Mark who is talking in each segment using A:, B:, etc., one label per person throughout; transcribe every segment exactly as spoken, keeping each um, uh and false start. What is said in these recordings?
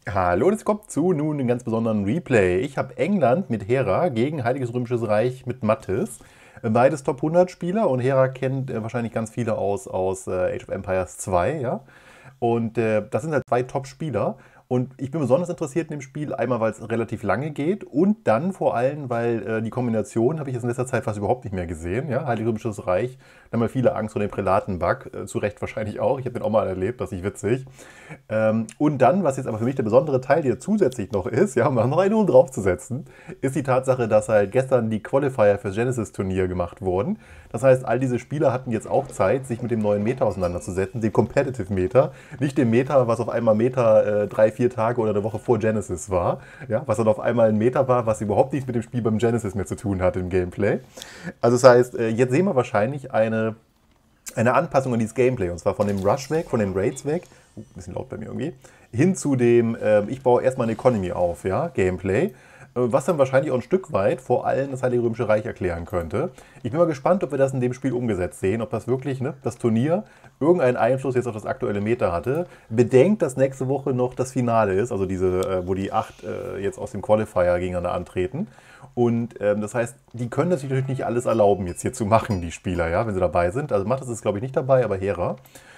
A: Hallo und es kommt zu nun einen ganz besonderen Replay. Ich habe England mit Hera gegen Heiliges Römisches Reich mit Mathis. Beides Top hundert Spieler und Hera kennt äh, wahrscheinlich ganz viele aus, aus äh, Age of Empires zwei, ja. Und äh, das sind halt zwei Top-Spieler. Und ich bin besonders interessiert in dem Spiel, einmal weil es relativ lange geht und dann vor allem, weil äh, die Kombination habe ich jetzt in letzter Zeit fast überhaupt nicht mehr gesehen. Ja? Heiliges Römisches Reich, da haben wir viele Angst vor dem Prälatenbug, äh, zu Recht wahrscheinlich auch. Ich habe den auch mal erlebt, das ist nicht witzig. Ähm, und dann, was jetzt aber für mich der besondere Teil hier zusätzlich noch ist, ja, um noch eine Null draufzusetzen, ist die Tatsache, dass halt gestern die Qualifier fürs Genesis-Turnier gemacht wurden. Das heißt, all diese Spieler hatten jetzt auch Zeit, sich mit dem neuen Meta auseinanderzusetzen, dem Competitive Meta, nicht dem Meta, was auf einmal Meta äh, drei, vier Tage oder eine Woche vor Genesis war, ja, was dann auf einmal ein Meta war, was überhaupt nichts mit dem Spiel beim Genesis mehr zu tun hat im Gameplay. Also das heißt, äh, jetzt sehen wir wahrscheinlich eine, eine Anpassung an dieses Gameplay, und zwar von dem Rush weg, von den Raids weg, uh, ein bisschen laut bei mir irgendwie, hin zu dem, äh, ich baue erstmal eine Economy auf, ja, Gameplay. Was dann wahrscheinlich auch ein Stück weit vor allem das Heilige Römische Reich erklären könnte. Ich bin mal gespannt, ob wir das in dem Spiel umgesetzt sehen, ob das wirklich, ne, das Turnier, irgendeinen Einfluss jetzt auf das aktuelle Meta hatte. Bedenkt, dass nächste Woche noch das Finale ist, also diese, äh, wo die acht äh, jetzt aus dem Qualifier gegeneinander antreten. Und ähm, das heißt, die können das sich natürlich nicht alles erlauben, jetzt hier zu machen, die Spieler, ja, wenn sie dabei sind. Also Mathis ist, glaube ich, nicht dabei, aber Hera.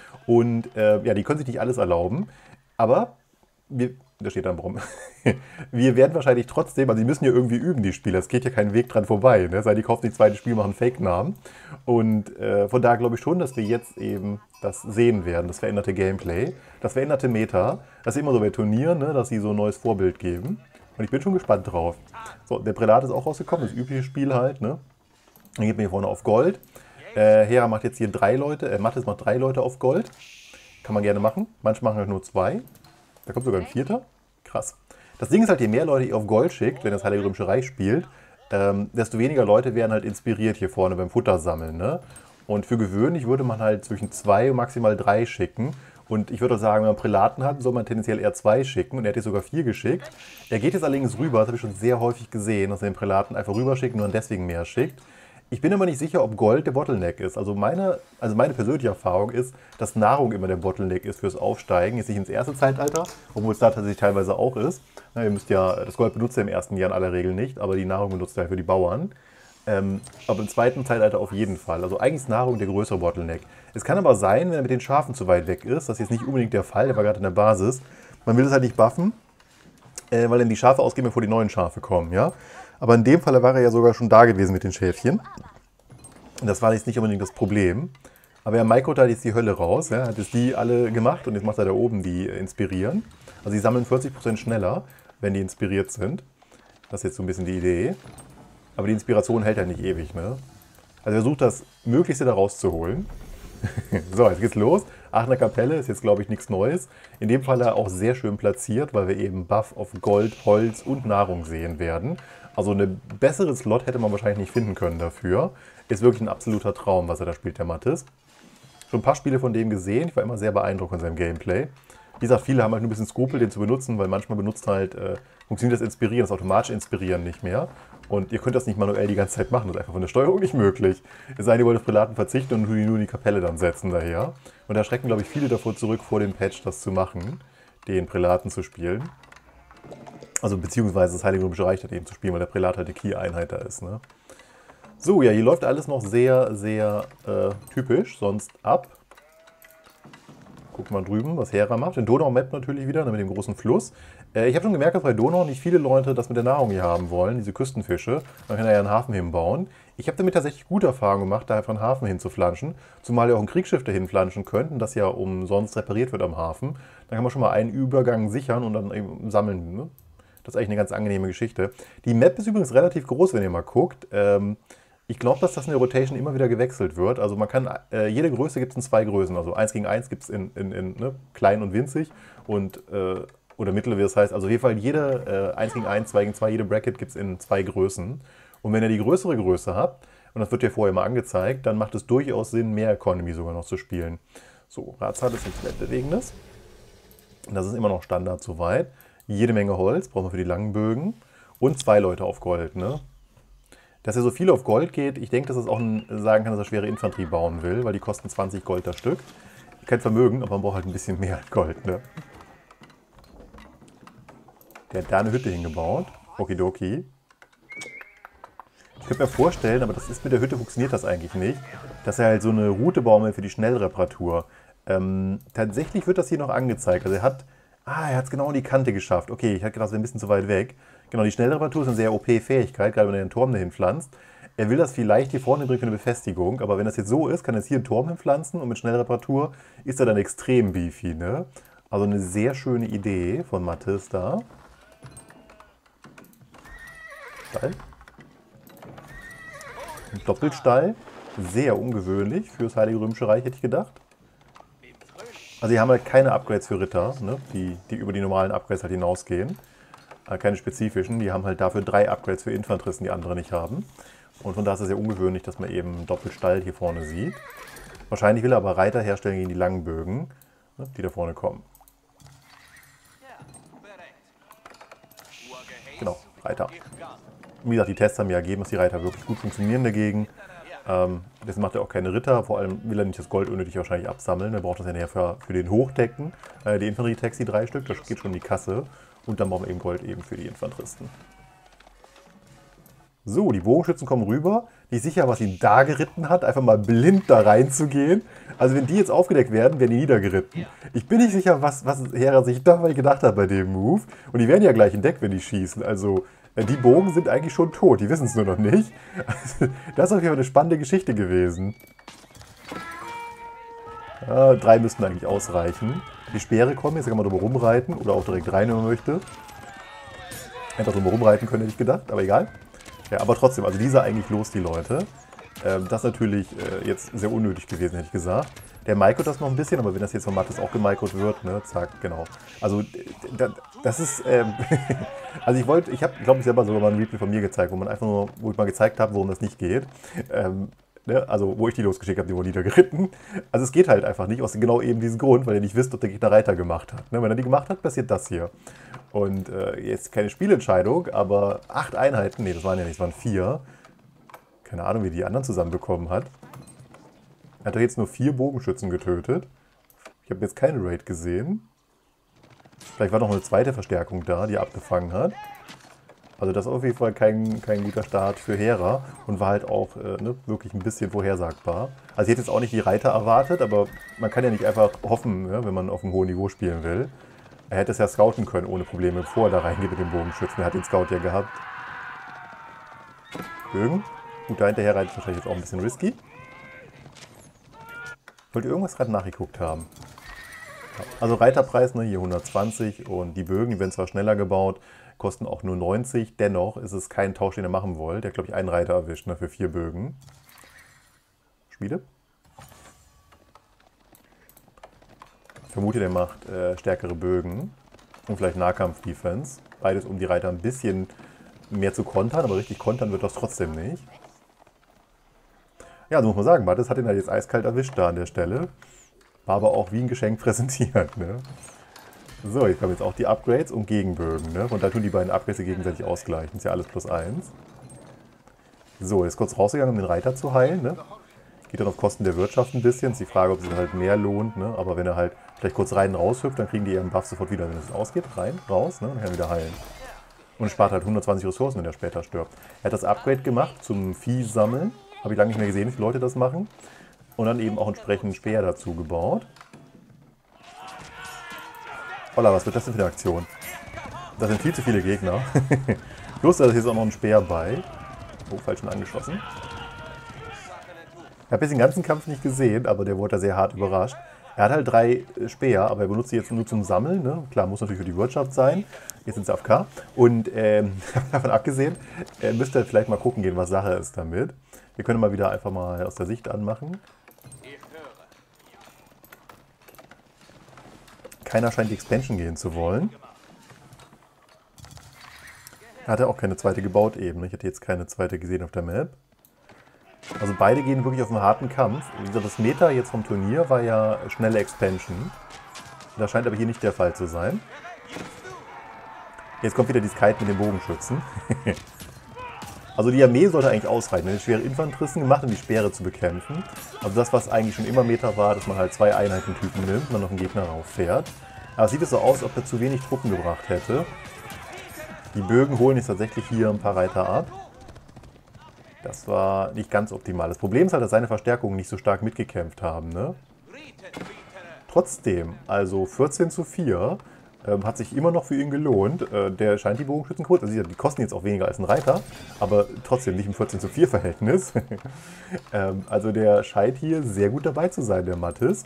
A: Und äh, ja, die können sich nicht alles erlauben. Aber wir, da steht dann warum. Wir werden wahrscheinlich trotzdem, also die müssen ja irgendwie üben, die Spieler. Es geht ja kein Weg dran vorbei. Ne? Sei die kaufen die zweite Spiel, machen Fake-Namen. Und äh, von daher glaube ich schon, dass wir jetzt eben das sehen werden, das veränderte Gameplay, das veränderte Meta. Das ist immer so bei Turnieren, ne? Dass sie so ein neues Vorbild geben. Und ich bin schon gespannt drauf. So, der Prälat ist auch rausgekommen, das übliche Spiel halt. Ne? Dann geht man hier vorne auf Gold. Äh, Hera macht jetzt hier drei Leute, äh, Mathis macht drei Leute auf Gold. Kann man gerne machen. Manche machen halt nur zwei. Da kommt sogar ein vierter. Krass. Das Ding ist halt, je mehr Leute ihr auf Gold schickt, wenn das Heilige Römische Reich spielt, ähm, desto weniger Leute werden halt inspiriert hier vorne beim Futter sammeln. Ne? Und für gewöhnlich würde man halt zwischen zwei und maximal drei schicken. Und ich würde auch sagen, wenn man Prälaten hat, soll man tendenziell eher zwei schicken. Und er hat jetzt sogar vier geschickt. Er geht jetzt allerdings rüber, das habe ich schon sehr häufig gesehen, dass er den Prälaten einfach rüberschicken und deswegen mehr schickt. Ich bin aber nicht sicher, ob Gold der Bottleneck ist. Also meine, also meine persönliche Erfahrung ist, dass Nahrung immer der Bottleneck ist fürs Aufsteigen. Jetzt nicht ins erste Zeitalter, obwohl es da tatsächlich teilweise auch ist. Na, ihr müsst ja, das Gold benutzt ihr im ersten Jahr in aller Regel nicht, aber die Nahrung benutzt ihr halt für die Bauern. Ähm, aber im zweiten Zeitalter auf jeden Fall. Also eigentlich ist Nahrung der größere Bottleneck. Es kann aber sein, wenn er mit den Schafen zu weit weg ist, das ist jetzt nicht unbedingt der Fall, der war gerade in der Basis. Man will es halt nicht buffen, äh, weil dann die Schafe ausgehen, bevor die neuen Schafe kommen, ja. Aber in dem Fall war er ja sogar schon da gewesen mit den Schäfchen. Und das war jetzt nicht unbedingt das Problem. Aber ja, Maiko hat jetzt die Hölle raus. Ja, hat jetzt die alle gemacht und jetzt macht er da oben die inspirieren. Also die sammeln vierzig Prozent schneller, wenn die inspiriert sind. Das ist jetzt so ein bisschen die Idee. Aber die Inspiration hält ja nicht ewig, ne? Also er versucht das Möglichste da rauszuholen. So, jetzt geht's los. Aachener Kapelle ist jetzt, glaube ich, nichts Neues. In dem Fall auch sehr schön platziert, weil wir eben Buff auf Gold, Holz und Nahrung sehen werden. Also eine bessere Slot hätte man wahrscheinlich nicht finden können dafür. Ist wirklich ein absoluter Traum, was er da spielt, der Mathis. Schon ein paar Spiele von dem gesehen. Ich war immer sehr beeindruckt von seinem Gameplay. Wie gesagt, viele haben halt nur ein bisschen Skrupel, den zu benutzen, weil manchmal benutzt halt, äh, funktioniert das Inspirieren, das automatische Inspirieren nicht mehr. Und ihr könnt das nicht manuell die ganze Zeit machen. Das ist einfach von der Steuerung nicht möglich. Es sei denn, ihr wollt auf Prälaten verzichten und nur in die Kapelle dann setzen daher. Und da schrecken, glaube ich, viele davor zurück, vor dem Patch das zu machen, den Prälaten zu spielen. Also beziehungsweise das Heilige Römische Reich hat eben zu spielen, weil der Prälat halt die Key-Einheit da ist. Ne? So, ja, hier läuft alles noch sehr, sehr äh, typisch, sonst ab. Gucken wir mal drüben, was Hera macht. In Donau-Map natürlich wieder, mit dem großen Fluss. Äh, ich habe schon gemerkt, dass bei Donau nicht viele Leute das mit der Nahrung hier haben wollen, diese Küstenfische. Man kann ja einen Hafen hinbauen. Ich habe damit tatsächlich gute Erfahrungen gemacht, da einfach einen Hafen hinzuflanschen. Zumal ihr auch ein Kriegsschiff dahin flanschen könnt, das ja umsonst repariert wird am Hafen. Dann kann man schon mal einen Übergang sichern und dann eben sammeln. Ne? Das ist eigentlich eine ganz angenehme Geschichte. Die Map ist übrigens relativ groß, wenn ihr mal guckt. Ähm, Ich glaube, dass das in der Rotation immer wieder gewechselt wird. Also man kann, äh, jede Größe gibt es in zwei Größen. Also eins gegen eins gibt es in, in, in ne, klein und winzig und äh, oder mittel, wie das heißt. Also auf jeden Fall jede äh, eins gegen eins, zwei gegen zwei, jede Bracket gibt es in zwei Größen. Und wenn ihr die größere Größe habt, und das wird ja vorher mal angezeigt, dann macht es durchaus Sinn, mehr Economy sogar noch zu spielen. So, Ratszahl ist nichts Weltbewegendes. Das ist immer noch Standard soweit. Jede Menge Holz, brauchen wir für die langen Bögen. Und zwei Leute auf Gold, ne? Dass er so viel auf Gold geht, ich denke, dass es auch ein, sagen kann, dass er schwere Infanterie bauen will, weil die kosten zwanzig Gold das Stück. Kein Vermögen, aber man braucht halt ein bisschen mehr Gold, ne? Der hat da eine Hütte hingebaut. Okidoki. Ich könnte mir vorstellen, aber das ist mit der Hütte funktioniert das eigentlich nicht, dass er halt so eine Route bauen will für die Schnellreparatur. Ähm, tatsächlich wird das hier noch angezeigt. Also er hat, ah, er hat es genau in die Kante geschafft. Okay, ich hatte gedacht, das wäre ein bisschen zu weit weg. Genau, die Schnellreparatur ist eine sehr O P-Fähigkeit, gerade wenn er den Turm dahin pflanzt. Er will das vielleicht hier vorne bringen für eine Befestigung, aber wenn das jetzt so ist, kann er jetzt hier einen Turm hinpflanzen und mit Schnellreparatur ist er dann extrem beefy, ne? Also eine sehr schöne Idee von Mathis da. Stall. Ein Doppelstall. Sehr ungewöhnlich fürs Heilige Römische Reich, hätte ich gedacht. Also hier haben halt keine Upgrades für Ritter, ne? die, die über die normalen Upgrades halt hinausgehen. Äh, keine spezifischen. Die haben halt dafür drei Upgrades für Infanteristen, die andere nicht haben. Und von daher ist es sehr ungewöhnlich, dass man eben einen Doppelstall hier vorne sieht. Wahrscheinlich will er aber Reiter herstellen gegen die langen Bögen, ne? die da vorne kommen. Genau, Reiter. Wie gesagt, die Tests haben ja ergeben, dass die Reiter wirklich gut funktionieren dagegen. Ähm, deswegen macht er auch keine Ritter, vor allem will er nicht das Gold unnötig wahrscheinlich absammeln. Er braucht das ja nachher für, für den Hochdecken, äh, die Infanterie-Tags, die drei Stück, das geht schon in die Kasse. Und dann brauchen wir eben Gold eben für die Infanteristen. So, die Bogenschützen kommen rüber. Nicht sicher, was ihn da geritten hat, einfach mal blind da reinzugehen. Also wenn die jetzt aufgedeckt werden, werden die niedergeritten. Ich bin nicht sicher, was, was Hera sich dabei gedacht hat bei dem Move. Und die werden ja gleich entdeckt, wenn die schießen. Also die Bogen sind eigentlich schon tot, die wissen es nur noch nicht. Also, das ist auf jeden Fall eine spannende Geschichte gewesen. Ja, drei müssten eigentlich ausreichen. Die Speere kommen, jetzt kann man drüber rumreiten oder auch direkt rein, wenn man möchte. Einfach drüber rumreiten können, hätte ich gedacht, aber egal. Ja, aber trotzdem, also die sah eigentlich los, die Leute. Ähm, das ist natürlich äh, jetzt sehr unnötig gewesen, hätte ich gesagt. Der microt das noch ein bisschen, aber wenn das jetzt von Mathis auch gemicrot wird, ne, zack, genau. Also das ist, ähm, also ich wollte, ich habe, glaube ich, selber sogar mal ein Replay von mir gezeigt, wo man einfach nur, wo ich mal gezeigt habe, worum das nicht geht. Ähm, ne, also wo ich die losgeschickt habe, die wurden niedergeritten. Also es geht halt einfach nicht, aus genau eben diesem Grund, weil ihr nicht wisst, ob der Gegner Reiter gemacht hat. Ne, wenn er die gemacht hat, passiert das hier. Und äh, jetzt keine Spielentscheidung, aber acht Einheiten, nee, das waren ja nicht, das waren vier. Keine Ahnung, wie die anderen zusammenbekommen hat. Er hat doch jetzt nur vier Bogenschützen getötet. Ich habe jetzt keine Raid gesehen. Vielleicht war noch eine zweite Verstärkung da, die er abgefangen hat. Also das ist auf jeden Fall kein, kein guter Start für Hera und war halt auch äh, ne, wirklich ein bisschen vorhersagbar. Also ich hätte jetzt auch nicht die Reiter erwartet, aber man kann ja nicht einfach hoffen, ja, wenn man auf einem hohen Niveau spielen will. Er hätte es ja scouten können ohne Probleme, bevor er da reingeht mit dem Bogenschützen. Er hat den Scout ja gehabt. Bögen. Gut, da hinterher reitet wahrscheinlich jetzt auch ein bisschen risky. Wollt ihr irgendwas gerade nachgeguckt haben? Also Reiterpreis, ne, hier hundertzwanzig und die Bögen, die werden zwar schneller gebaut, kosten auch nur neunzig. Dennoch ist es kein Tausch, den ihr machen wollt. Der hat, glaube ich, einen Reiter erwischt, ne, für vier Bögen. Schmiede. Ich vermute, der macht äh, stärkere Bögen und vielleicht Nahkampf-Defense. Beides, um die Reiter ein bisschen mehr zu kontern, aber richtig kontern wird das trotzdem nicht. Ja, so muss man sagen, Mathis hat ihn halt jetzt eiskalt erwischt da an der Stelle. War aber auch wie ein Geschenk präsentiert, ne? So, jetzt kommen jetzt auch die Upgrades und Gegenbögen, ne? Und da tun die beiden Upgrades gegenseitig ausgleichen. Ist ja alles plus eins. So, jetzt kurz rausgegangen, um den Reiter zu heilen, ne? Geht dann auf Kosten der Wirtschaft ein bisschen. Ist die Frage, ob es sich halt mehr lohnt, ne? Aber wenn er halt vielleicht kurz rein und raus hüpft, dann kriegen die ihren Buff sofort wieder, wenn es ausgeht. Rein, raus, ne? Und dann kann er wieder heilen. Und spart halt hundertzwanzig Ressourcen, wenn er später stirbt. Er hat das Upgrade gemacht zum Vieh sammeln. Habe ich lange nicht mehr gesehen, wie viele Leute das machen. Und dann eben auch entsprechend einen Speer dazu gebaut. Holla, was wird das denn für eine Aktion? Das sind viel zu viele Gegner. Plus, da ist jetzt auch noch ein Speer bei. Oh, falsch schon angeschossen. Ich habe jetzt den ganzen Kampf nicht gesehen, aber der wurde da sehr hart überrascht. Er hat halt drei Speer, aber er benutzt sie jetzt nur zum Sammeln. Ne? Klar, muss natürlich für die Wirtschaft sein. Jetzt sind sie A F K. Und ähm, davon abgesehen, äh, müsst ihr vielleicht mal gucken gehen, was Sache ist damit. Wir können mal wieder einfach mal aus der Sicht anmachen. Keiner scheint die Expansion gehen zu wollen. Er hatte auch keine zweite gebaut eben. Ich hatte jetzt keine zweite gesehen auf der Map. Also beide gehen wirklich auf einen harten Kampf. Das Meta jetzt vom Turnier war ja schnelle Expansion. Das scheint aber hier nicht der Fall zu sein. Jetzt kommt wieder die Kite mit den Bogenschützen. Also die Armee sollte eigentlich ausreichen. Er hat schwere Infanteristen gemacht, um die Speere zu bekämpfen. Also das, was eigentlich schon immer Meta war, dass man halt zwei Einheitentypen nimmt und dann noch einen Gegner rauffährt. Aber es sieht es so aus, als ob er zu wenig Truppen gebracht hätte. Die Bögen holen jetzt tatsächlich hier ein paar Reiter ab. Das war nicht ganz optimal. Das Problem ist halt, dass seine Verstärkungen nicht so stark mitgekämpft haben. Ne? Trotzdem, also vierzehn zu vier, ähm, hat sich immer noch für ihn gelohnt. Äh, der scheint die Bogenschützen kurz. Also die kosten jetzt auch weniger als ein Reiter, aber trotzdem nicht im vierzehn zu vier Verhältnis. ähm, also der scheint hier sehr gut dabei zu sein, der Mathis.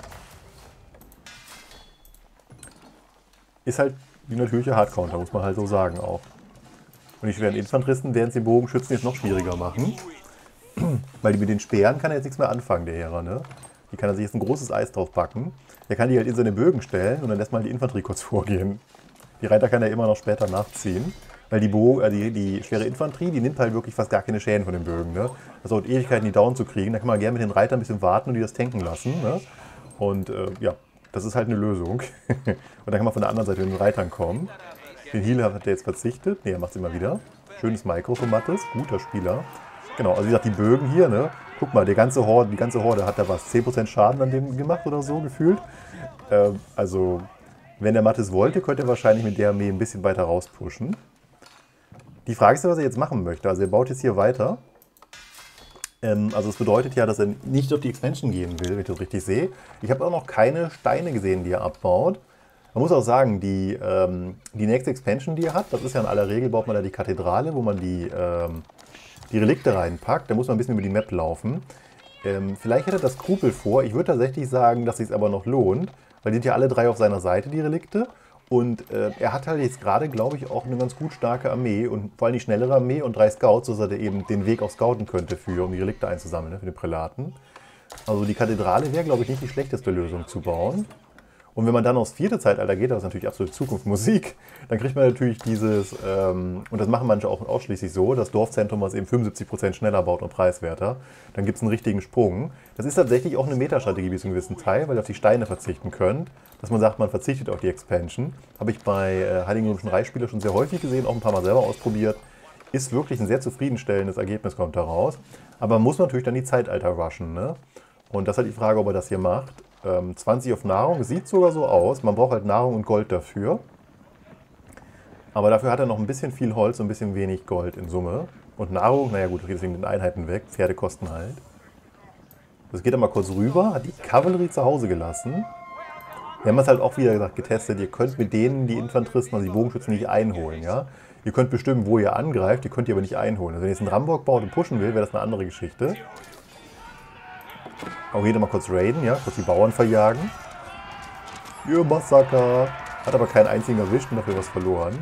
A: Ist halt die natürliche Hardcounter, muss man halt so sagen auch. Und die schweren Infanteristen werden es den Bogenschützen jetzt noch schwieriger machen. Weil die mit den Speeren kann er jetzt nichts mehr anfangen, der Hera, ne? Die kann er sich jetzt ein großes Eis drauf backen. Der kann die halt in seine Bögen stellen und dann lässt man die Infanterie kurz vorgehen. Die Reiter kann er immer noch später nachziehen. Weil die, Bo äh, die, die schwere Infanterie, die nimmt halt wirklich fast gar keine Schäden von den Bögen, ne? Das dauert Ewigkeiten, die down zu kriegen. Da kann man gerne mit den Reitern ein bisschen warten und die das tanken lassen, ne? Und äh, ja, das ist halt eine Lösung. Und dann kann man von der anderen Seite mit den Reitern kommen. Den Healer hat er jetzt verzichtet. Ne, er macht es immer wieder. Schönes Micro von Mathis. Guter Spieler. Genau, also wie gesagt, die Bögen hier, ne? Guck mal, der ganze Horde, die ganze Horde hat da was, zehn Prozent Schaden an dem gemacht oder so gefühlt. Ähm, also, wenn der Mathis wollte, könnte er wahrscheinlich mit der Armee ein bisschen weiter rauspushen. Die Frage ist ja, was er jetzt machen möchte. Also er baut jetzt hier weiter. Ähm, also das bedeutet ja, dass er nicht auf die Expansion gehen will, wenn ich das richtig sehe. Ich habe auch noch keine Steine gesehen, die er abbaut. Man muss auch sagen, die, ähm, die nächste Expansion, die er hat, das ist ja in aller Regel, baut man da die Kathedrale, wo man die, ähm, die Relikte reinpackt. Da muss man ein bisschen über die Map laufen. Ähm, vielleicht hätte er das Skrupel vor. Ich würde tatsächlich sagen, dass es sich aber noch lohnt, weil die sind ja alle drei auf seiner Seite, die Relikte. Und äh, er hat halt jetzt gerade, glaube ich, auch eine ganz gut starke Armee und vor allem die schnellere Armee und drei Scouts, sodass er eben den Weg auch scouten könnte, für, um die Relikte einzusammeln, ne, für den Prälaten. Also die Kathedrale wäre, glaube ich, nicht die schlechteste Lösung zu bauen. Und wenn man dann aufs vierte Zeitalter geht, das ist natürlich absolute Zukunftsmusik, dann kriegt man natürlich dieses, ähm, und das machen manche auch ausschließlich so, das Dorfzentrum, was eben fünfundsiebzig Prozent schneller baut und preiswerter. Dann gibt es einen richtigen Sprung. Das ist tatsächlich auch eine Metastrategie bis zu einem gewissen Teil, weil ihr auf die Steine verzichten könnt. Dass man sagt, man verzichtet auf die Expansion. Habe ich bei äh, Heiligen Römischen Reichsspieler schon sehr häufig gesehen, auch ein paar Mal selber ausprobiert. Ist wirklich ein sehr zufriedenstellendes Ergebnis, kommt daraus. Aber man muss natürlich dann die Zeitalter rushen, ne? Und das ist halt die Frage, ob er das hier macht. Ähm, zwanzig auf Nahrung, sieht sogar so aus. Man braucht halt Nahrung und Gold dafür. Aber dafür hat er noch ein bisschen viel Holz und ein bisschen wenig Gold in Summe. Und Nahrung, naja gut, das geht deswegen den Einheiten weg. Pferde kosten halt. Das geht dann mal kurz rüber, hat die Kavallerie zu Hause gelassen. Wir haben es halt auch wieder gesagt, getestet, ihr könnt mit denen die Infanteristen, also die Bogenschützen, nicht einholen. Ja? Ihr könnt bestimmen, wo ihr angreift, ihr könnt die aber nicht einholen. Also wenn ihr jetzt einen Rambock baut und pushen will, wäre das eine andere Geschichte. Auch jeder mal kurz raiden, ja, kurz die Bauern verjagen. Ihr Massaker! Hat aber keinen einzigen erwischt und dafür was verloren.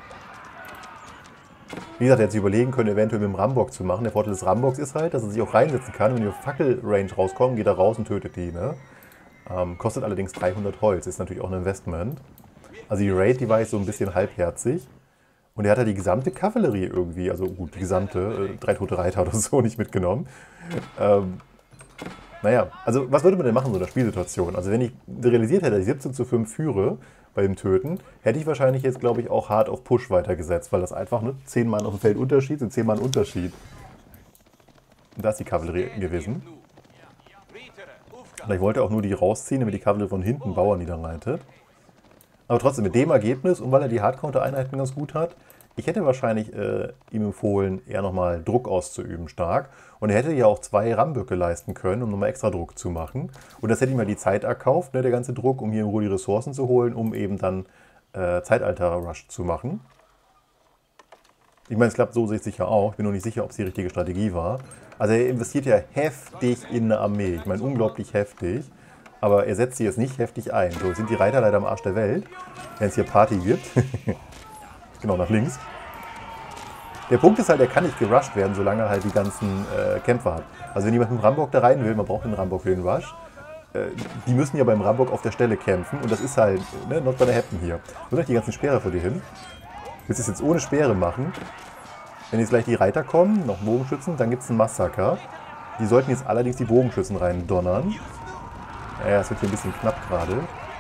A: Wie gesagt, er hätte sich überlegen können, eventuell mit dem Rambock zu machen. Der Vorteil des Rambocks ist halt, dass er sich auch reinsetzen kann. Wenn die auf Fackel-Range rauskommen, geht er raus und tötet die. Ne? Ähm, kostet allerdings dreihundert Holz, ist natürlich auch ein Investment. Also die Raid, die war jetzt so ein bisschen halbherzig. Und er hat ja die gesamte Kavallerie irgendwie, also gut, die gesamte, äh, drei tote Reiter oder so nicht mitgenommen. Ähm, naja, also was würde man denn machen in so einer Spielsituation? Also wenn ich realisiert hätte, dass ich siebzehn zu fünf führe bei dem Töten, hätte ich wahrscheinlich jetzt, glaube ich, auch hart auf Push weitergesetzt, weil das einfach, ne, zehn Mann auf dem Feld Unterschied sind zehn Mann Unterschied. Und da ist die Kavallerie gewesen. Vielleicht wollte er auch nur die rausziehen, damit die Kavallerie von hinten Bauern niederreitet. Aber trotzdem, mit dem Ergebnis, und weil er die Hardcounter-Einheiten ganz gut hat, ich hätte wahrscheinlich äh, ihm empfohlen, eher nochmal Druck auszuüben stark. Und er hätte ja auch zwei Ramböcke leisten können, um nochmal extra Druck zu machen. Und das hätte ihm mal die Zeit erkauft, ne, der ganze Druck, um hier in Ruhe die Ressourcen zu holen, um eben dann äh, Zeitalter-Rush zu machen. Ich meine, es klappt so sicher auch. Ich bin noch nicht sicher, ob es die richtige Strategie war. Also er investiert ja heftig in eine Armee. Ich meine, unglaublich heftig. Aber er setzt sie jetzt nicht heftig ein. So, jetzt sind die Reiter leider am Arsch der Welt, wenn es hier Party gibt. Genau, nach links. Der Punkt ist halt, er kann nicht gerusht werden, solange er halt die ganzen äh, Kämpfer hat. Also wenn jemand mit dem Rambock da rein will, man braucht den Rambock für den Rush, äh, die müssen ja beim Rambock auf der Stelle kämpfen. Und das ist halt, ne, not gonna happen hier. Wo sind die ganzen Speere vor dir hin? Willst du es jetzt ohne Speere machen? Wenn jetzt gleich die Reiter kommen, noch Bogenschützen, dann gibt es ein Massaker. Die sollten jetzt allerdings die Bogenschützen rein donnern. Naja, es wird hier ein bisschen knapp gerade.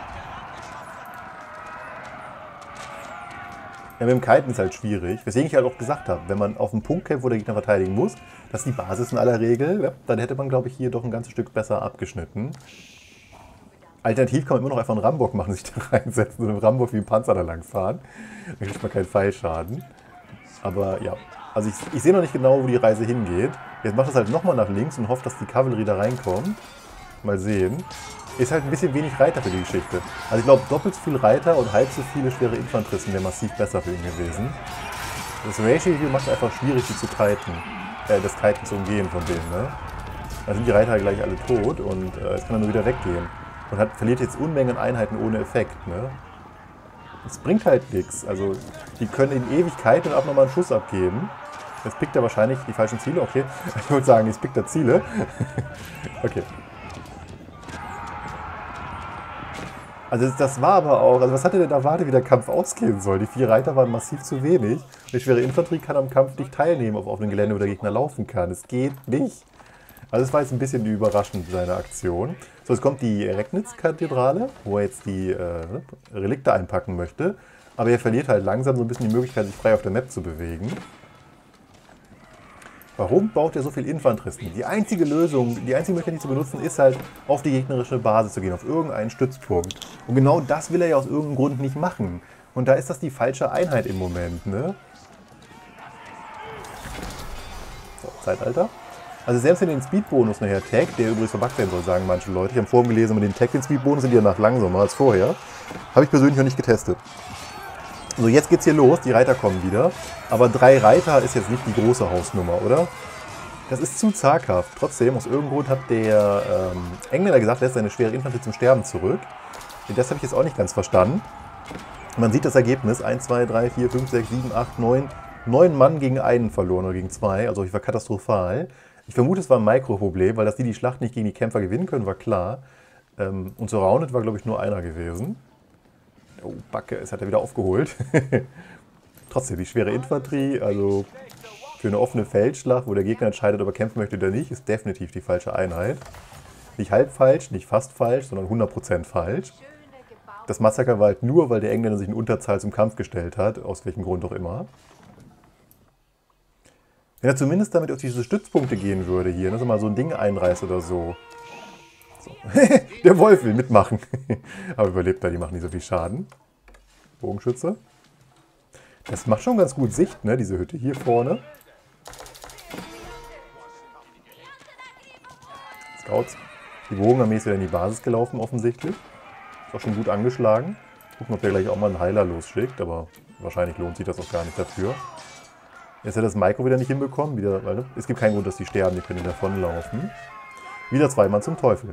A: Ja, mit dem Kiten ist halt schwierig, weswegen ich halt auch gesagt habe, wenn man auf einen Punkt kämpft, wo der Gegner verteidigen muss, das ist die Basis in aller Regel, ja, dann hätte man, glaube ich, hier doch ein ganzes Stück besser abgeschnitten. Alternativ kann man immer noch einfach einen Rambock machen, sich da reinsetzen und einen Rambock wie ein Panzer da lang fahren. Dann kriegt man keinen Pfeilschaden. Aber ja, also ich, ich sehe noch nicht genau, wo die Reise hingeht. Jetzt macht es halt nochmal nach links und hofft, dass die Kavallerie da reinkommt. Mal sehen. Ist halt ein bisschen wenig Reiter für die Geschichte. Also ich glaube, doppelt so viel Reiter und halb so viele schwere Infanteristen wäre massiv besser für ihn gewesen. Das Ratio hier macht es einfach schwierig, die zu kiten. Äh, das Kiten zu umgehen von denen, ne? Da sind die Reiter halt gleich alle tot und äh, jetzt kann er nur wieder weggehen. Und hat, verliert jetzt Unmengen Einheiten ohne Effekt, ne? Das bringt halt nichts. Also, die können in Ewigkeiten auch nochmal einen Schuss abgeben. Jetzt pickt er wahrscheinlich die falschen Ziele. Okay, ich wollte sagen, jetzt pickt er Ziele. Okay. Also das war aber auch, also was hatte denn da erwartet, wie der Kampf ausgehen soll? Die vier Reiter waren massiv zu wenig. Die schwere Infanterie kann am Kampf nicht teilnehmen auf offenem Gelände, wo der Gegner laufen kann. Es geht nicht. Also das war jetzt ein bisschen überraschend, seine Aktion. So, jetzt kommt die Recknitz-Kathedrale, wo er jetzt die äh, Relikte einpacken möchte. Aber er verliert halt langsam so ein bisschen die Möglichkeit, sich frei auf der Map zu bewegen. Warum baut er so viel Infanteristen? Die einzige Lösung, die einzige Möglichkeit, die zu benutzen, ist halt, auf die gegnerische Basis zu gehen, auf irgendeinen Stützpunkt. Und genau das will er ja aus irgendeinem Grund nicht machen. Und da ist das die falsche Einheit im Moment, ne? So, Zeitalter. Also selbst wenn den Speed-Bonus nachher taggt, der übrigens verbuggt sein soll, sagen manche Leute. Ich habe vorhin gelesen, mit den Tag den Speed-Bonus sind die danach langsamer als vorher. Habe ich persönlich noch nicht getestet. So, jetzt geht's hier los, die Reiter kommen wieder. Aber drei Reiter ist jetzt nicht die große Hausnummer, oder? Das ist zu zaghaft. Trotzdem, aus irgendeinem Grund hat der ähm, Engländer gesagt, lässt seine schwere Infanterie zum Sterben zurück. Das habe ich jetzt auch nicht ganz verstanden. Man sieht das Ergebnis, eins, zwei, drei, vier, fünf, sechs, sieben, acht, neun. neun Mann gegen einen verloren oder gegen zwei, also ich war katastrophal. Ich vermute, es war ein Mikroproblem, weil dass die die Schlacht nicht gegen die Kämpfer gewinnen können, war klar. Ähm, und so rounded war, glaube ich, nur einer gewesen. Oh, Backe, es hat er wieder aufgeholt. Trotzdem, die schwere Infanterie, also für eine offene Feldschlacht, wo der Gegner entscheidet, ob er kämpfen möchte oder nicht, ist definitiv die falsche Einheit. Nicht halb falsch, nicht fast falsch, sondern hundert Prozent falsch. Das Massaker war halt nur, weil der Engländer sich in Unterzahl zum Kampf gestellt hat, aus welchem Grund auch immer. Wenn er zumindest damit auf diese Stützpunkte gehen würde hier, dass er mal so ein Ding einreißt oder so. So. Der Wolf will mitmachen. Aber überlebt er, die machen nicht so viel Schaden. Bogenschütze. Das macht schon ganz gut Sicht, ne, diese Hütte hier vorne. Scouts. Die Bogenarmee ist wieder in die Basis gelaufen, offensichtlich. Ist auch schon gut angeschlagen. Gucken, ob der gleich auch mal einen Heiler losschickt, aber wahrscheinlich lohnt sich das auch gar nicht dafür. Jetzt hat das Maiko wieder nicht hinbekommen. Wieder, weil, ne, es gibt keinen Grund, dass die sterben, die können davonlaufen. Wieder zwei Mann zum Teufel.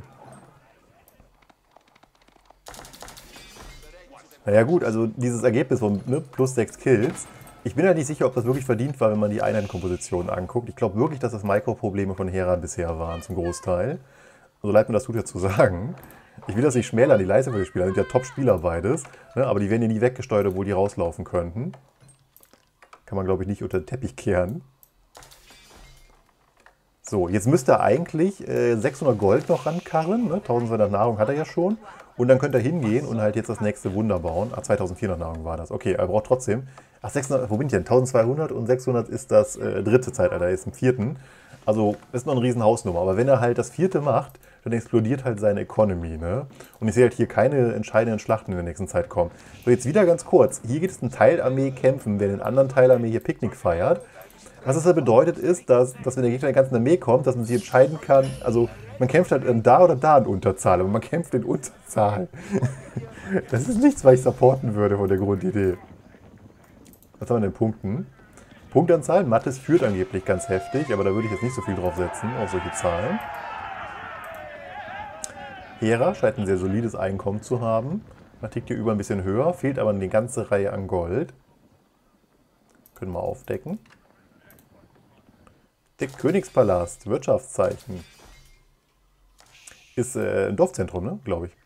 A: Naja gut, also dieses Ergebnis von ne, plus sechs Kills, ich bin ja nicht sicher, ob das wirklich verdient war, wenn man die Einheitenkomposition anguckt. Ich glaube wirklich, dass das Mikroprobleme von Hera bisher waren, zum Großteil. So leid mir das tut ja zu sagen. Ich will das nicht schmälern, die Leistung für die Spieler sind ja Top-Spieler beides, ne, aber die werden ja nie weggesteuert, obwohl die rauslaufen könnten. Kann man, glaube ich, nicht unter den Teppich kehren. So, jetzt müsste er eigentlich äh, sechshundert Gold noch rankarren. Ne? eintausendzweihundert Nahrung hat er ja schon. Und dann könnte er hingehen und halt jetzt das nächste Wunder bauen. Ah, zweitausendvierhundert Nahrung war das. Okay, er braucht trotzdem. Ach, sechshundert, wo bin ich denn? eintausendzweihundert und sechshundert ist das äh, dritte Zeitalter, er ist im vierten. Also ist noch eine riesen Hausnummer. Aber wenn er halt das vierte macht, dann explodiert halt seine Economy. Ne? Und ich sehe halt hier keine entscheidenden Schlachten in der nächsten Zeit kommen. So, jetzt wieder ganz kurz. Hier geht es ein Teilarmee kämpfen, wer den anderen Teilarmee hier Picknick feiert. Was das bedeutet ist, dass, dass wenn der Gegner in der ganzen Armee kommt, dass man sich entscheiden kann, also man kämpft halt da oder da in Unterzahl, aber man kämpft in Unterzahl. Das ist nichts, was ich supporten würde von der Grundidee. Was haben wir denn Punkten? Punktanzahl, Mattes führt angeblich ganz heftig, aber da würde ich jetzt nicht so viel drauf setzen, auf solche Zahlen. Hera scheint ein sehr solides Einkommen zu haben. Man tickt hier über ein bisschen höher, fehlt aber eine ganze Reihe an Gold. Können wir aufdecken. Der Königspalast, Wirtschaftszeichen. Ist äh, ein Dorfzentrum, ne? Glaube ich.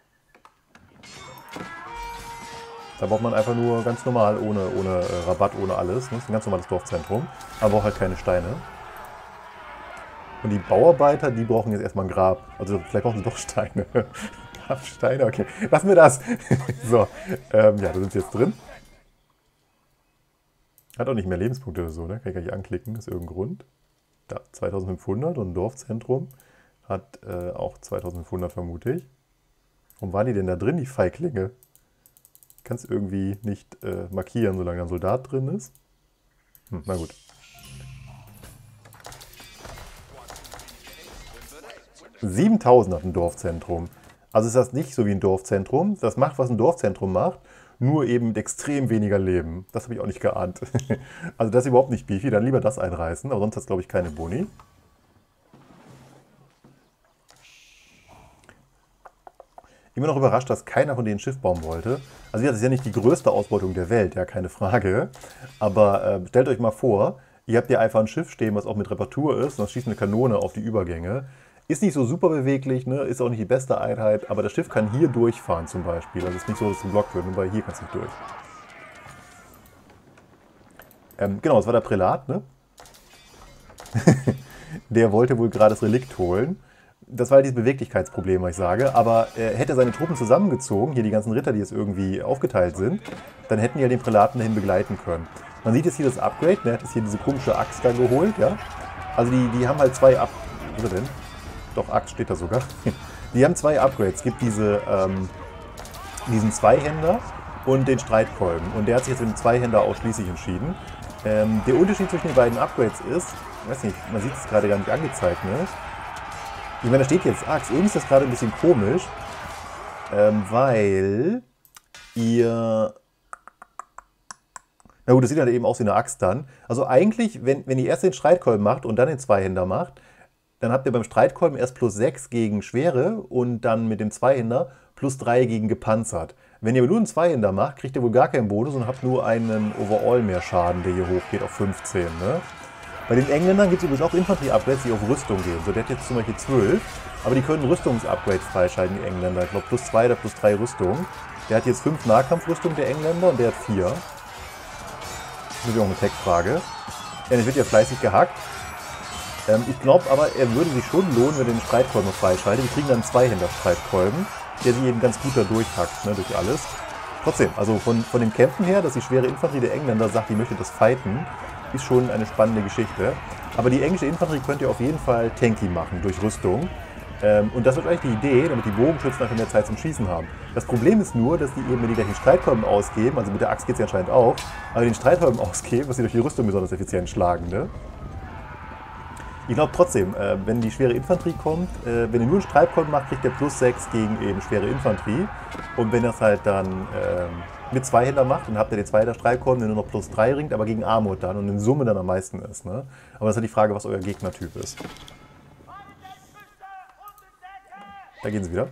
A: Da braucht man einfach nur ganz normal, ohne, ohne äh, Rabatt, ohne alles. Ne? Das ist ein ganz normales Dorfzentrum. Aber braucht halt keine Steine. Und die Bauarbeiter, die brauchen jetzt erstmal ein Grab. Also vielleicht brauchen sie doch Steine. Steine, okay. Lassen wir das. So, ähm, ja, da sind sie jetzt drin. Hat auch nicht mehr Lebenspunkte oder so, ne? Kann ich gar nicht anklicken, ist irgendein Grund. Ja, zweitausendfünfhundert und ein Dorfzentrum hat äh, auch zweitausendfünfhundert, vermute ich. Warum waren die denn da drin, die Feiglinge? Kannst irgendwie nicht äh, markieren, solange ein Soldat drin ist. Hm, na gut. siebentausend hat ein Dorfzentrum. Also ist das nicht so wie ein Dorfzentrum. Das macht, was ein Dorfzentrum macht, nur eben mit extrem weniger Leben. Das habe ich auch nicht geahnt. Also das ist überhaupt nicht beefy. Dann lieber das einreißen, aber sonst hat es, glaube ich, keine Boni. Immer noch überrascht, dass keiner von denen Schiff bauen wollte. Also das ist ja nicht die größte Ausbeutung der Welt, ja, keine Frage. Aber äh, stellt euch mal vor, ihr habt hier einfach ein Schiff stehen, was auch mit Reparatur ist, und das schießt eine Kanone auf die Übergänge. Ist nicht so super beweglich, ne? Ist auch nicht die beste Einheit, aber das Schiff kann hier durchfahren zum Beispiel. Also es ist nicht so, dass es geblockt wird, nur weil hier kann es nicht durch. Ähm, genau, das war der Prälat, ne? Der wollte wohl gerade das Relikt holen. Das war halt dieses Beweglichkeitsproblem, was ich sage. Aber er hätte seine Truppen zusammengezogen, hier die ganzen Ritter, die jetzt irgendwie aufgeteilt sind, dann hätten die ja den Prälaten dahin begleiten können. Man sieht jetzt hier das Upgrade, ne? Er hat jetzt hier diese komische Axt da geholt, ja? Also die, die haben halt zwei Up... Was ist er denn? Doch, Axt steht da sogar. Die haben zwei Upgrades. Es gibt diese, ähm, diesen Zweihänder und den Streitkolben. Und der hat sich jetzt für den Zweihänder ausschließlich entschieden. Ähm, der Unterschied zwischen den beiden Upgrades ist, ich weiß nicht, man sieht es gerade gar nicht angezeigt, ne? Ich meine, da steht jetzt Axt. Irgendwie ist das gerade ein bisschen komisch, ähm, weil ihr... Na gut, das sieht halt eben aus wie eine Axt dann. Also eigentlich, wenn, wenn ihr erst den Streitkolben macht und dann den Zweihänder macht, dann habt ihr beim Streitkolben erst plus sechs gegen Schwere und dann mit dem Zweihänder plus drei gegen gepanzert. Wenn ihr nur einen Zweihänder macht, kriegt ihr wohl gar keinen Bonus und habt nur einen Overall mehr Schaden, der hier hochgeht auf fünfzehn. Ne? Bei den Engländern gibt es übrigens auch Infanterie-Upgrades, die auf Rüstung gehen. So, der hat jetzt zum Beispiel zwölf, aber die können Rüstungs-Upgrades freischalten, die Engländer. Ich glaube plus zwei oder plus drei Rüstung. Der hat jetzt fünf Nahkampfrüstung, der Engländer, und der hat vier. Das ist natürlich auch eine Tech-Frage. Ja, der wird ja fleißig gehackt. Ähm, ich glaube aber, er würde sich schon lohnen, wenn er den Streitkolben noch freischaltet. Wir kriegen dann einen Zweihänder-Streitkolben, der sich eben ganz gut da durchhackt, ne, durch alles. Trotzdem, also von, von den Kämpfen her, dass die schwere Infanterie der Engländer sagt, die möchte das fighten, ist schon eine spannende Geschichte. Aber die englische Infanterie könnt ihr auf jeden Fall tanky machen, durch Rüstung. Ähm, und das ist eigentlich die Idee, damit die Bogenschützen einfach mehr Zeit zum Schießen haben. Das Problem ist nur, dass die eben, wenn die gleich den Streitkolben ausgeben, also mit der Axt geht es ja anscheinend auch, aber den Streitkolben ausgeben, was sie durch die Rüstung besonders effizient schlagen, ne? Ich glaube trotzdem, äh, wenn die schwere Infanterie kommt, äh, wenn ihr nur einen Streitkolben macht, kriegt ihr plus sechs gegen eben schwere Infanterie. Und wenn ihr das halt dann äh, mit Zweihänder macht, dann habt ihr den Zweihänder-Streitkolben, der nur noch plus drei ringt, aber gegen Armut dann und in Summe dann am meisten ist. Ne? Aber das ist halt die Frage, was euer Gegnertyp ist. Da gehen sie wieder.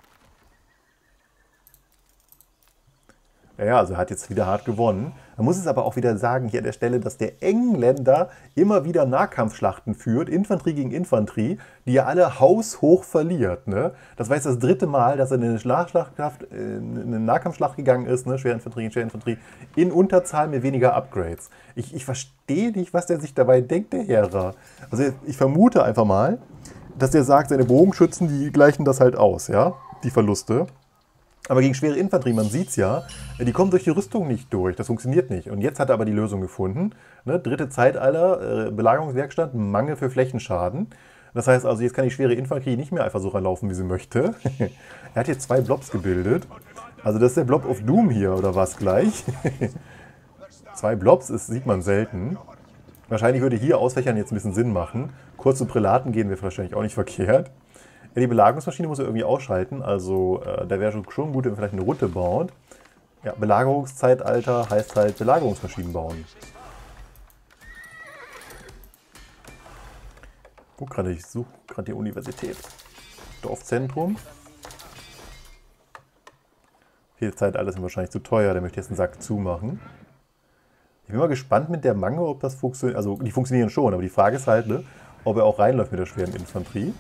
A: Ja, also er hat jetzt wieder hart gewonnen. Man muss es aber auch wieder sagen hier an der Stelle, dass der Engländer immer wieder Nahkampfschlachten führt, Infanterie gegen Infanterie, die er alle haushoch verliert. Ne? Das war jetzt das dritte Mal, dass er in eine, Schlagschlacht, in eine Nahkampfschlacht gegangen ist, ne? Schwere Infanterie, schwere Infanterie, in Unterzahl mit weniger Upgrades. Ich, ich verstehe nicht, was der sich dabei denkt, der Hera. Also ich vermute einfach mal, dass der sagt, seine Bogenschützen, die gleichen das halt aus, ja, die Verluste. Aber gegen schwere Infanterie, man sieht es ja, die kommen durch die Rüstung nicht durch. Das funktioniert nicht. Und jetzt hat er aber die Lösung gefunden. Ne? Dritte Zeitalter, äh, Belagerungswerkstatt, Mangel für Flächenschaden. Das heißt also, jetzt kann die schwere Infanterie nicht mehr einfach so ranlaufen, wie sie möchte. Er hat jetzt zwei Blobs gebildet. Also das ist der Blob of Doom hier, oder was gleich? Zwei Blobs, das sieht man selten. Wahrscheinlich würde hier Ausfächern jetzt ein bisschen Sinn machen. Kurz zu Prälaten gehen wäre wahrscheinlich auch nicht verkehrt. Ja, die Belagerungsmaschine muss er irgendwie ausschalten, also äh, da wäre schon gut, wenn man vielleicht eine Route baut. Ja, Belagerungszeitalter heißt halt Belagerungsmaschinen bauen. Guck gerade, ich suche gerade die Universität. Dorfzentrum. Viel Zeitalter sind wahrscheinlich zu teuer, der möchte jetzt einen Sack zumachen. Ich bin mal gespannt mit der Mange, ob das funktioniert. Also die funktionieren schon, aber die Frage ist halt, ne, ob er auch reinläuft mit der schweren Infanterie.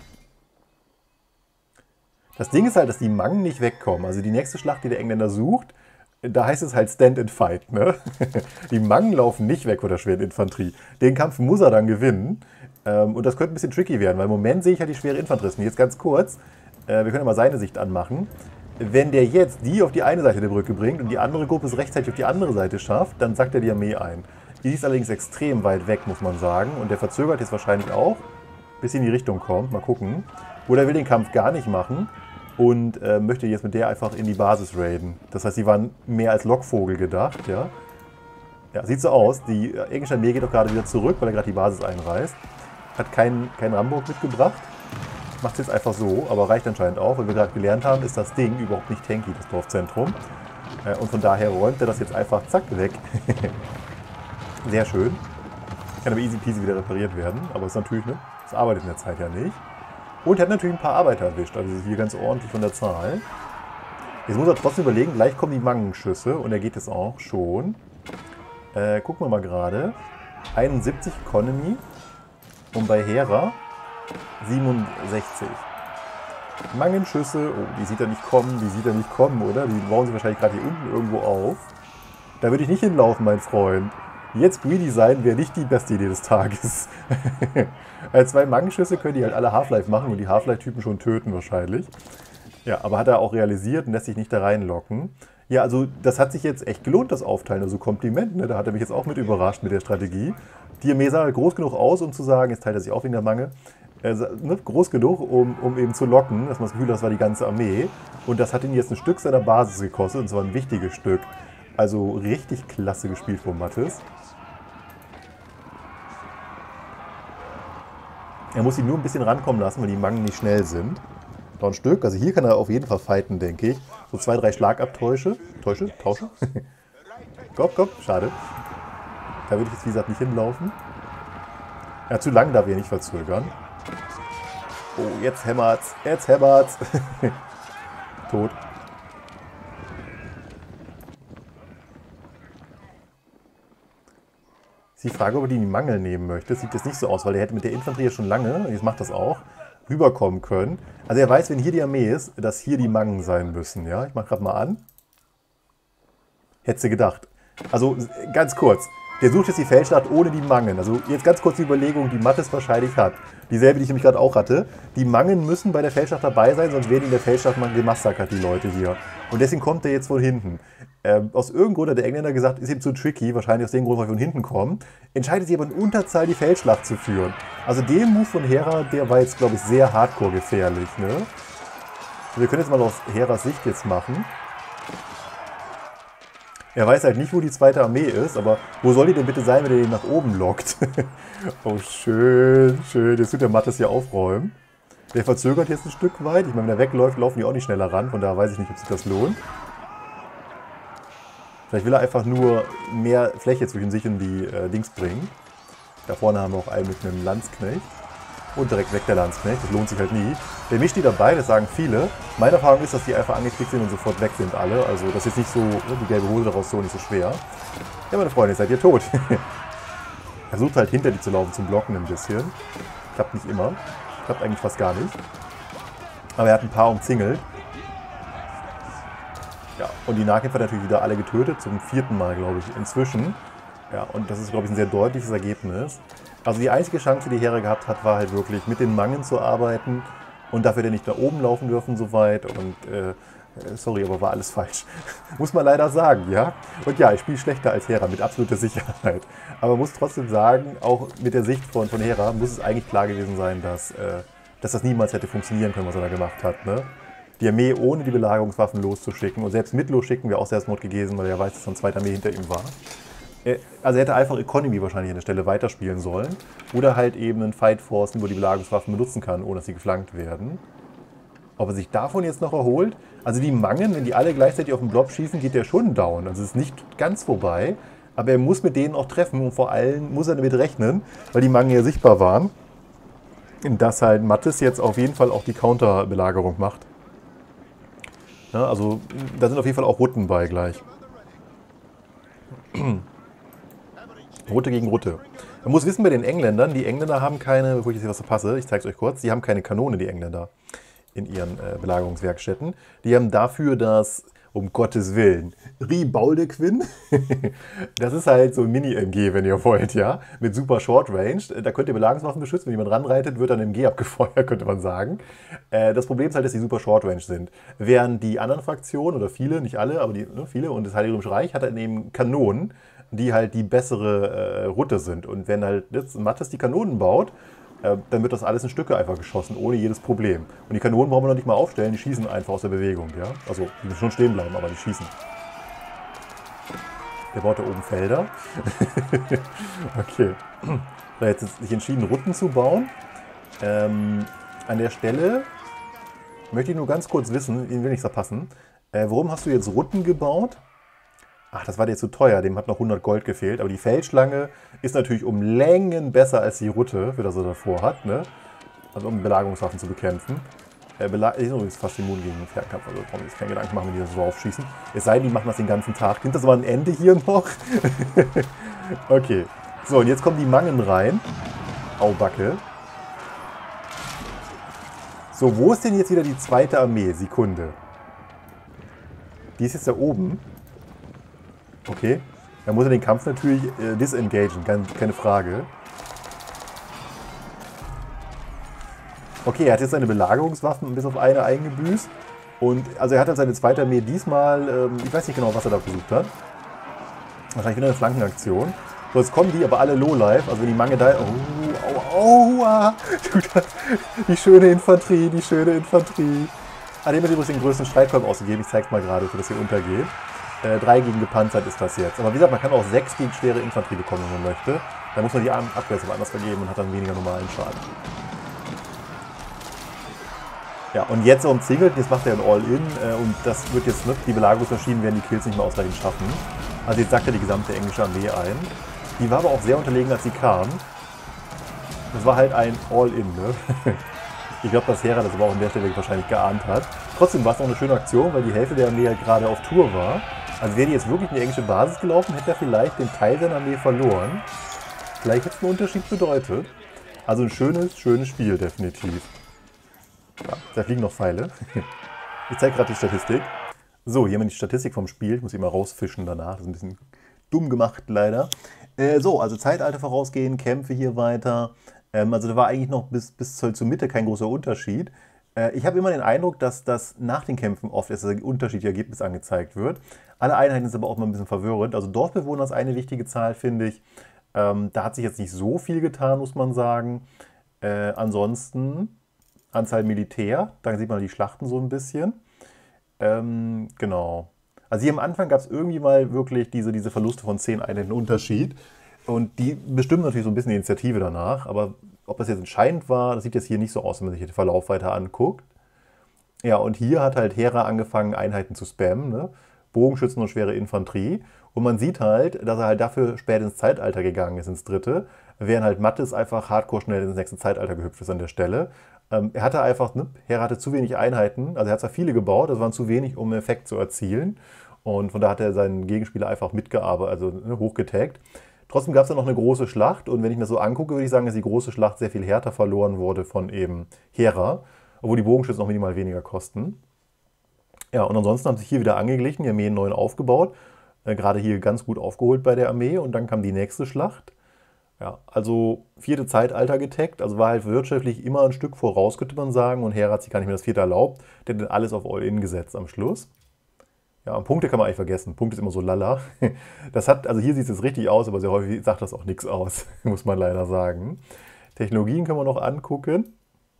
A: Das Ding ist halt, dass die Mangen nicht wegkommen. Also die nächste Schlacht, die der Engländer sucht, da heißt es halt Stand and Fight. Ne? Die Mangen laufen nicht weg von der schweren Infanterie. Den Kampf muss er dann gewinnen. Und das könnte ein bisschen tricky werden, weil im Moment sehe ich halt die schwere Infanteristen. Jetzt ganz kurz, wir können ja mal seine Sicht anmachen. Wenn der jetzt die auf die eine Seite der Brücke bringt und die andere Gruppe es rechtzeitig auf die andere Seite schafft, dann sackt er die Armee ein. Die ist allerdings extrem weit weg, muss man sagen. Und der verzögert jetzt wahrscheinlich auch, bis sie in die Richtung kommt. Mal gucken. Oder er will den Kampf gar nicht machen und äh, möchte jetzt mit der einfach in die Basis raiden. Das heißt, sie waren mehr als Lockvogel gedacht, ja. Ja, sieht so aus. Die englische Armee geht auch gerade wieder zurück, weil er gerade die Basis einreißt. Hat keinen kein Rambock mitgebracht. Macht es jetzt einfach so, aber reicht anscheinend auch. Weil wir gerade gelernt haben, ist das Ding überhaupt nicht tanky, das Dorfzentrum. Und von daher räumt er das jetzt einfach zack weg. Sehr schön. Kann aber easy peasy wieder repariert werden. Aber ist natürlich, ne? Das arbeitet in der Zeit ja nicht. Und er hat natürlich ein paar Arbeiter erwischt. Also hier ganz ordentlich von der Zahl. Jetzt muss er trotzdem überlegen, gleich kommen die Mangenschüsse. Und er geht es auch schon. Äh, gucken wir mal gerade. einundsiebzig Economy. Und bei Hera siebenundsechzig. Mangenschüsse. Oh, die sieht er nicht kommen. Die sieht er nicht kommen, oder? Die bauen sich wahrscheinlich gerade hier unten irgendwo auf. Da würde ich nicht hinlaufen, mein Freund. Jetzt greedy sein wäre nicht die beste Idee des Tages. Zwei Mangenschüsse können die halt alle Half-Life machen und die Half-Life-Typen schon töten wahrscheinlich. Ja, aber hat er auch realisiert und lässt sich nicht da reinlocken. Ja, also das hat sich jetzt echt gelohnt, das Aufteilen. Also Kompliment, ne? Da hat er mich jetzt auch mit überrascht mit der Strategie. Die Armee sah halt groß genug aus, um zu sagen, jetzt teilt er sich auch wegen der Mange. Äh, ne? Groß genug, um, um eben zu locken, dass man das Gefühl hat, das war die ganze Armee. Und das hat ihn jetzt ein Stück seiner Basis gekostet, und zwar ein wichtiges Stück. Also richtig klasse gespielt von Mathis. Er muss ihn nur ein bisschen rankommen lassen, weil die Mangen nicht schnell sind. Noch ein Stück. Also hier kann er auf jeden Fall fighten, denke ich. So zwei, drei Schlagabtäusche. Täusche? Tausche? Komm, komm. Schade. Da würde ich jetzt, wie gesagt, nicht hinlaufen. Ja, zu lang darf er nicht verzögern. Oh, jetzt hämmert's. Jetzt hämmert's. Tot. Die Frage, ob er die in die Mangel nehmen möchte, sieht jetzt nicht so aus, weil er hätte mit der Infanterie schon lange, jetzt macht das auch, rüberkommen können. Also er weiß, wenn hier die Armee ist, dass hier die Mangen sein müssen. Ja, ich mache gerade mal an. Hättest du gedacht. Also ganz kurz, der sucht jetzt die Feldschlacht ohne die Mangen. Also jetzt ganz kurz die Überlegung, die Mathis wahrscheinlich hat. Dieselbe, die ich nämlich gerade auch hatte. Die Mangen müssen bei der Feldschlacht dabei sein, sonst werden die in der Feldschlacht mal gemassakert, die Leute hier. Und deswegen kommt er jetzt von hinten. Ähm, aus irgendeinem Grund hat der Engländer gesagt, ist ihm zu tricky, wahrscheinlich aus dem Grund, weil er von hinten kommt. Entscheidet sich aber in Unterzahl, die Feldschlacht zu führen. Also der Move von Hera, der war jetzt, glaube ich, sehr hardcore gefährlich. Ne? Wir können jetzt mal aus Heras Sicht jetzt machen. Er weiß halt nicht, wo die zweite Armee ist, aber wo soll die denn bitte sein, wenn er den nach oben lockt? Oh, schön, schön. Jetzt tut der Mathis hier aufräumen. Der verzögert jetzt ein Stück weit. Ich meine, wenn er wegläuft, laufen die auch nicht schneller ran. Von daher weiß ich nicht, ob sich das lohnt. Vielleicht will er einfach nur mehr Fläche zwischen sich und die äh, Dings bringen. Da vorne haben wir auch einen mit einem Landsknecht. Und direkt weg der Landsknecht. Das lohnt sich halt nie. Der mischt die dabei, das sagen viele. Meine Erfahrung ist, dass die einfach angeklickt sind und sofort weg sind alle. Also das ist nicht so, die gelbe Hose daraus so nicht so schwer. Ja, meine Freunde, seid ihr tot. Er versucht halt hinter die zu laufen, zum Blocken ein bisschen. Klappt nicht immer. Klappt eigentlich fast gar nicht. Aber er hat ein paar umzingelt. Ja, und die Nahkämpfer natürlich wieder alle getötet, zum vierten Mal, glaube ich, inzwischen. Ja, und das ist, glaube ich, ein sehr deutliches Ergebnis. Also die einzige Chance, die Hera gehabt hat, war halt wirklich mit den Mangen zu arbeiten und dafür, der nicht nach oben laufen dürfen so weit. Und äh, sorry, aber war alles falsch. Muss man leider sagen, ja. Und ja, ich spiele schlechter als Hera, mit absoluter Sicherheit. Aber muss trotzdem sagen, auch mit der Sicht von, von Hera muss es eigentlich klar gewesen sein, dass, äh, dass das niemals hätte funktionieren können, was er da gemacht hat, ne? Die Armee ohne die Belagerungswaffen loszuschicken. Und selbst mit losschicken wäre auch Selbstmord gewesen, weil er weiß, dass eine zweite Armee hinter ihm war. Also er hätte einfach Economy wahrscheinlich an der Stelle weiterspielen sollen. Oder halt eben einen Fight forcen, wo die Belagerungswaffen benutzen kann, ohne dass sie geflankt werden. Ob er sich davon jetzt noch erholt? Also die Mangen, wenn die alle gleichzeitig auf den Blob schießen, geht der schon down. Also es ist nicht ganz vorbei. Aber er muss mit denen auch treffen und vor allem muss er damit rechnen, weil die Mangen ja sichtbar waren, dass halt Mathis jetzt auf jeden Fall auch die Counterbelagerung macht. Ja, also da sind auf jeden Fall auch Rutten bei gleich. Rutte gegen Rutte. Man muss wissen bei den Engländern, die Engländer haben keine, bevor ich jetzt hier was verpasse, ich zeige es euch kurz, die haben keine Kanone, die Engländer, in ihren äh, Belagerungswerkstätten. Die haben dafür das, um Gottes Willen, Ribauldequin. Das ist halt so ein Mini-M G, wenn ihr wollt, ja, mit super Short Range. Da könnt ihr Belagerungswaffen beschützen, wenn jemand ranreitet, wird dann M G abgefeuert, könnte man sagen. Äh, das Problem ist halt, dass die super Short Range sind. Während die anderen Fraktionen, oder viele, nicht alle, aber die, ne, viele, und das Heilige Römische Reich hat dann eben Kanonen, die halt die bessere äh, Route sind. Und wenn halt jetzt Mathis die Kanonen baut, äh, dann wird das alles in Stücke einfach geschossen, ohne jedes Problem. Und die Kanonen brauchen wir noch nicht mal aufstellen, die schießen einfach aus der Bewegung. Ja? Also die müssen schon stehen bleiben, aber die schießen. Der baut da oben Felder. Okay. Da hat jetzt sich entschieden, Rutten zu bauen. Ähm, an der Stelle möchte ich nur ganz kurz wissen, ihn will nichts verpassen. Äh, warum hast du jetzt Rutten gebaut? Ach, das war dir zu teuer, dem hat noch hundert Gold gefehlt. Aber die Feldschlange ist natürlich um Längen besser als die Rutte, wie das er davor hat, ne? Also um Belagerungswaffen zu bekämpfen. Er ist übrigens fast immun gegen den Fernkampf, also brauchen wir sich keine Gedanken machen, wenn die das so aufschießen. Es sei denn, die machen das den ganzen Tag. Klingt das aber ein Ende hier noch? Okay. So, und jetzt kommen die Mangen rein. Au, Backe. So, wo ist denn jetzt wieder die zweite Armee? Sekunde. Die ist jetzt da oben. Okay. Da muss er den Kampf natürlich äh, disengagen, keine Frage. Okay, er hat jetzt seine Belagerungswaffen bis auf eine eingebüßt. Und also er hat halt seine zweite Armee diesmal, ähm, ich weiß nicht genau, was er da versucht hat. Wahrscheinlich wieder eine Flankenaktion. So, jetzt kommen die aber alle Lowlife, also wenn die Mange da... Oh, oh, oh, ah, die schöne Infanterie, die schöne Infanterie. Ah, dem hat übrigens den größten Streitkolben ausgegeben, ich zeig's mal gerade, für das hier untergeht. Äh, drei gegen gepanzert ist das jetzt. Aber wie gesagt, man kann auch sechs gegen schwere Infanterie bekommen, wenn man möchte. Da muss man die Abwehr aber anders vergeben und hat dann weniger normalen Schaden. Ja, und jetzt umzingelt, jetzt macht er ein All-In äh, und das wird jetzt, ne, die Belagerungsmaschinen werden die Kills nicht mehr ausreichend schaffen. Also jetzt sagt er die gesamte englische Armee ein. Die war aber auch sehr unterlegen, als sie kam. Das war halt ein All-In, ne? Ich glaube, dass Hera das aber auch an der Stelle wahrscheinlich geahnt hat. Trotzdem war es auch eine schöne Aktion, weil die Hälfte der Armee halt gerade auf Tour war. Also wäre die jetzt wirklich in die englische Basis gelaufen, hätte er vielleicht den Teil seiner Armee verloren. Vielleicht hätte es einen Unterschied bedeutet. Also ein schönes, schönes Spiel, definitiv. Ja, da fliegen noch Pfeile. Ich zeige gerade die Statistik. So, hier haben wir die Statistik vom Spiel. Ich muss sie mal rausfischen danach. Das ist ein bisschen dumm gemacht, leider. Äh, so, also Zeitalter vorausgehen, Kämpfe hier weiter. Ähm, also da war eigentlich noch bis, bis zur, zur Mitte kein großer Unterschied. Äh, ich habe immer den Eindruck, dass das nach den Kämpfen oft erst das unterschiedliche Ergebnis angezeigt wird. Alle Einheiten sind aber auch mal ein bisschen verwirrend. Also Dorfbewohner ist eine wichtige Zahl, finde ich. Ähm, da hat sich jetzt nicht so viel getan, muss man sagen. Äh, ansonsten... Anzahl Militär, da sieht man die Schlachten so ein bisschen. Ähm, genau. Also hier am Anfang gab es irgendwie mal wirklich diese, diese Verluste von zehn Einheiten Unterschied. Und die bestimmen natürlich so ein bisschen die Initiative danach. Aber ob das jetzt entscheidend war, das sieht jetzt hier nicht so aus, wenn man sich den Verlauf weiter anguckt. Ja, und hier hat halt Hera angefangen, Einheiten zu spammen, ne? Bogenschützen und schwere Infanterie. Und man sieht halt, dass er halt dafür spät ins Zeitalter gegangen ist, ins dritte. Während halt Mattes einfach hardcore schnell ins nächste Zeitalter gehüpft ist an der Stelle. Ähm, er hatte einfach, ne, Hera hatte zu wenig Einheiten, also er hat zwar viele gebaut, das waren zu wenig, um einen Effekt zu erzielen. Und von da hat er seinen Gegenspieler einfach mitgearbeitet, also ne, hochgetaggt. Trotzdem gab es dann noch eine große Schlacht und wenn ich mir das so angucke, würde ich sagen, dass die große Schlacht sehr viel härter verloren wurde von eben Hera, obwohl die Bogenschützen noch minimal weniger kosten. Ja, und ansonsten haben sich hier wieder angeglichen, die Armeen neu aufgebaut, äh, gerade hier ganz gut aufgeholt bei der Armee und dann kam die nächste Schlacht. Ja, also vierte Zeitalter getaggt, also war halt wirtschaftlich immer ein Stück voraus, könnte man sagen, und Hera hat sich gar nicht mehr das vierte erlaubt, der hat dann alles auf All-In gesetzt am Schluss. Ja, und Punkte kann man eigentlich vergessen, Punkt ist immer so lala. Das hat, also hier sieht es jetzt richtig aus, aber sehr häufig sagt das auch nichts aus, muss man leider sagen. Technologien können wir noch angucken.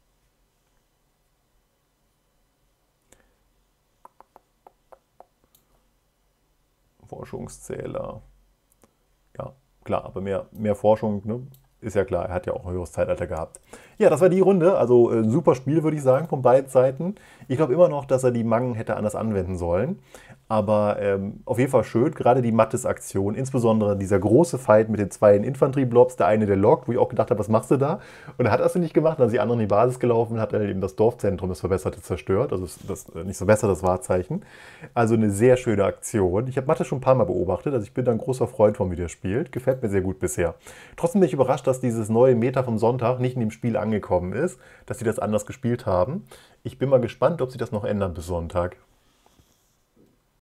A: Forschungszähler. Ja, klar, aber mehr, mehr Forschung, ne, ist ja klar, er hat ja auch ein höheres Zeitalter gehabt. Ja, das war die Runde, also äh, super Spiel, würde ich sagen, von beiden Seiten. Ich glaube immer noch, dass er die Mangen hätte anders anwenden sollen. Aber ähm, auf jeden Fall schön, gerade die Mattes-Aktion, insbesondere dieser große Fight mit den zwei Infanterieblobs, der eine, der lockt, wo ich auch gedacht habe, was machst du da? Und er hat das nicht gemacht, dann ist die andere in die Basis gelaufen, hat dann eben das Dorfzentrum, das Verbesserte, zerstört, also das, das nicht so besser, das Wahrzeichen. Also eine sehr schöne Aktion. Ich habe Mattes schon ein paar Mal beobachtet, also ich bin da ein großer Freund von, wie der spielt, gefällt mir sehr gut bisher. Trotzdem bin ich überrascht, dass dieses neue Meta vom Sonntag nicht in dem Spiel angekommen ist, dass sie das anders gespielt haben. Ich bin mal gespannt, ob sie das noch ändern bis Sonntag.